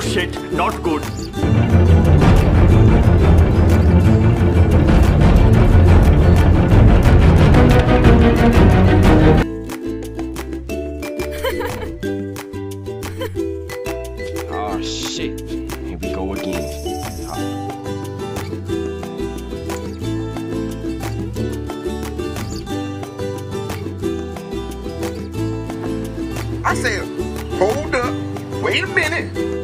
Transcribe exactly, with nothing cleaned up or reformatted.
shit, not good. Oh shit, here we go again. I said, hold up, wait a minute.